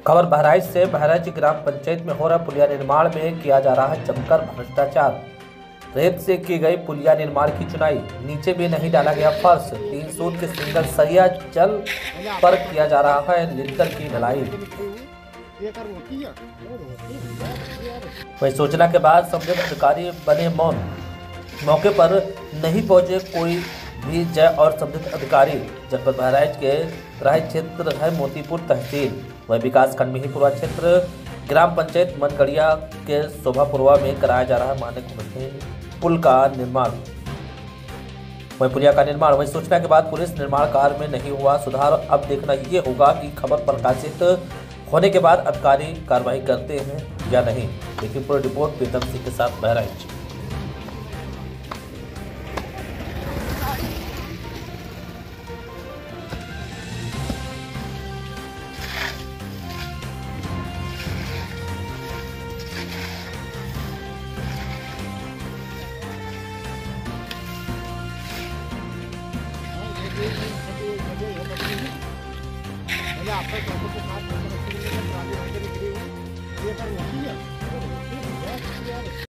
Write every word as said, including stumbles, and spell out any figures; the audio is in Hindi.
खबर बहराइच से। बहराइच ग्राम पंचायत में हो रहा पुलिया निर्माण में किया जा रहा है जमकर भ्रष्टाचार। रेत से की गई पुलिया निर्माण की चुनाई, नीचे भी नहीं डाला गया फर्श। तीन सूत के सिंगल सरिया चल पर किया जा रहा है लिंटर की ढलाई। वही सूचना के बाद संबंधित अधिकारी बने मौन, मौके पर नहीं पहुंचे कोई भी। जय और संबंधित अधिकारी जनपद बहराइच के राय क्षेत्र है मोतीपुर तहसील वह विकास खंड मिहीपुरा क्षेत्र ग्राम पंचायत मनगढ़िया के शोभापुरवा में कराया जा रहा है मानक पुल का निर्माण। वही पुलिया का निर्माण वही सूचना के बाद पुलिस निर्माण कार्य में नहीं हुआ सुधार। अब देखना ये होगा कि खबर प्रकाशित होने के बाद अधिकारी कार्रवाई करते हैं या नहीं। लेकिन पूरी रिपोर्ट प्रीतम सिंह के साथ बहराइच। आपका के साथ